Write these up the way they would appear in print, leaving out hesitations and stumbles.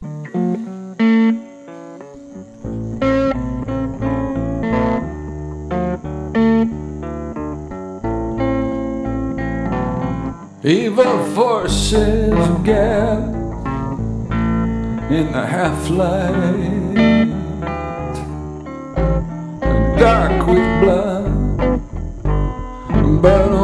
Evil forces gather in the half-light, dark with blood, but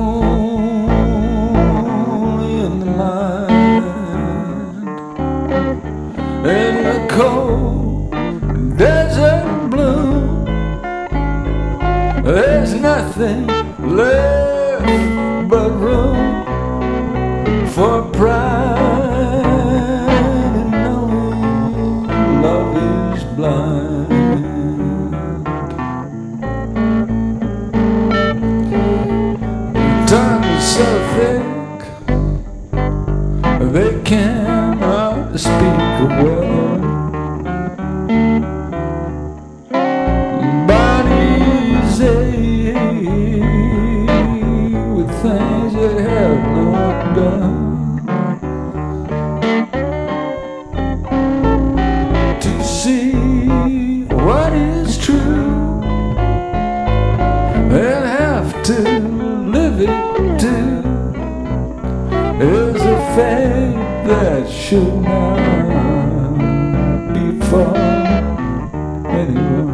only in the mind. In the cold desert blue, there's nothing left but room for pride and knowing love is blind. Tongues so thick they cannot speak of weather. Bodies ache with things they have not done. See what is true and have to live it too is a fate that should not befall anyone.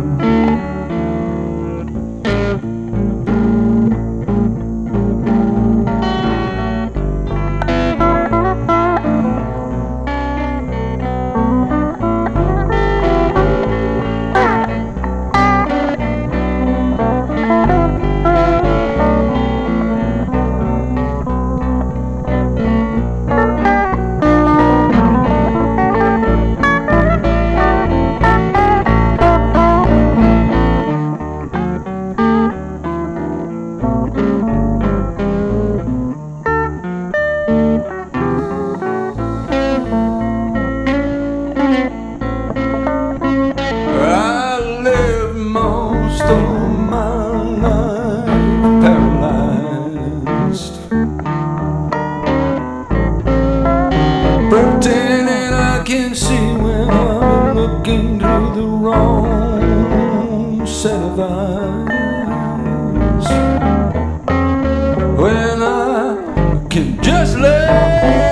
Pretending I can see when I'm looking through the wrong set of eyes, when I can just let